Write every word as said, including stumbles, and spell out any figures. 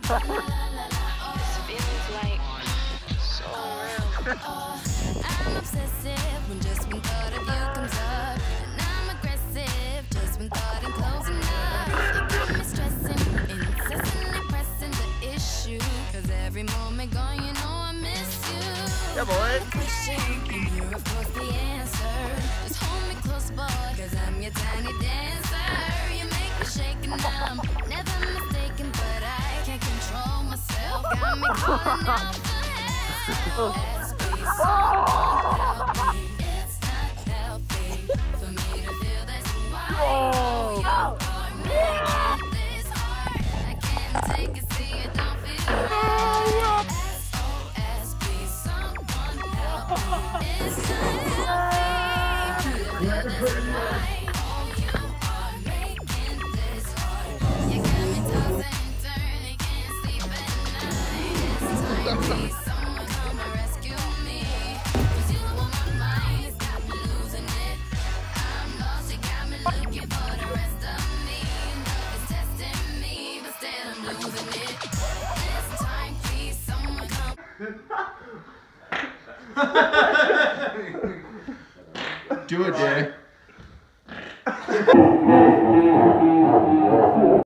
feeling's like so real. I'm obsessive when just one thought of you comes up. And I'm aggressive just when thought in closing up. You got me stressing, incessantly pressing the issue. Cause every moment gone, you know I miss you. Yeah, boy. Question, and you're of course the answer. Just hold me close, boy, cause I'm your tiny dancer. You make me shake and numb, never mistaken, but I can't control myself. Got me calling out for help. Ask please, someone help me. It's not healthy for me to feel this way. Oh, you are making this hard. I can't take it, see it, don't feel right. S O S, please, someone help me. It's not healthy for me to feel this way. Oh, you are making this hard. You got me tossing and turning, can't sleep at night. It's time, please, someone come and rescue me. Cause you on my mind, it's got me losing it. I'm lost, you got me looking for the rest of me. Love is testing me, but still I'm losing it. This time, please, someone come. Do it, Danny.